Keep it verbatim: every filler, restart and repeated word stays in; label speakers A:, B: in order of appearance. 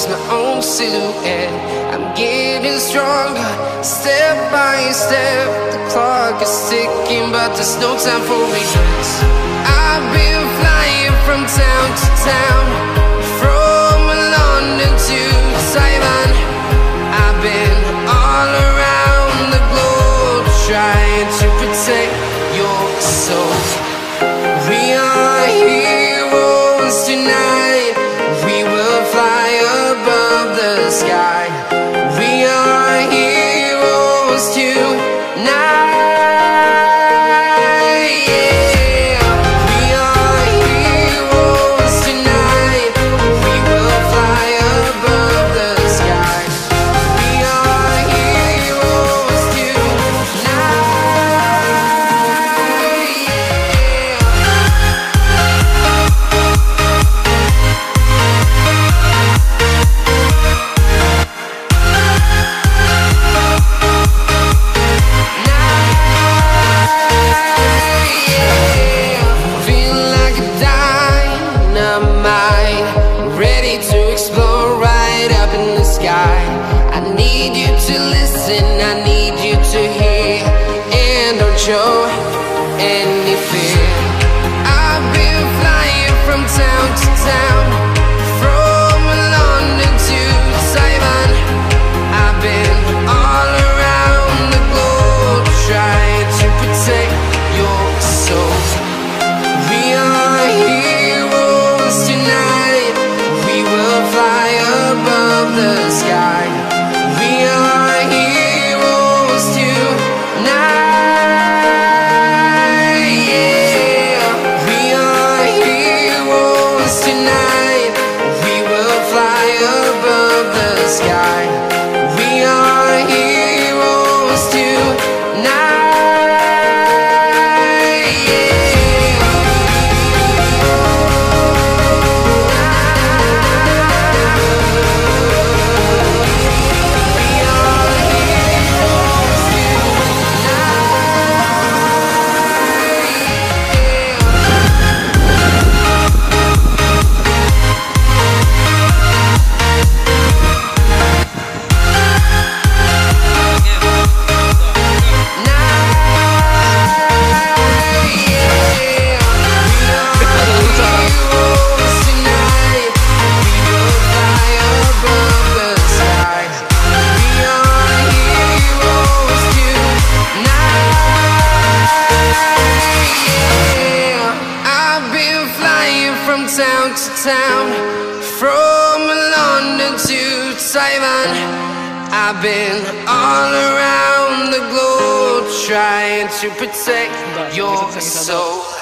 A: lose my own silhouette. I'm getting stronger, step by step. The clock is ticking, but there's no time for regrets. I've been flying from town to town, from London to Taiwan. I've been all around the globe, trying to protect your soul. We are heroes tonight. We will fly above the sky. We are heroes tonight. Yeah. We are heroes tonight. We will fly above the sky. We are heroes show any fear. I've been flying from town to town, from London to Taiwan. I've been all around the globe, trying to protect your soul. We are heroes tonight. We will fly above the sky. We are heroes tonight. Town to town, from London to Taiwan. I've been all around the globe, trying to protect your soul.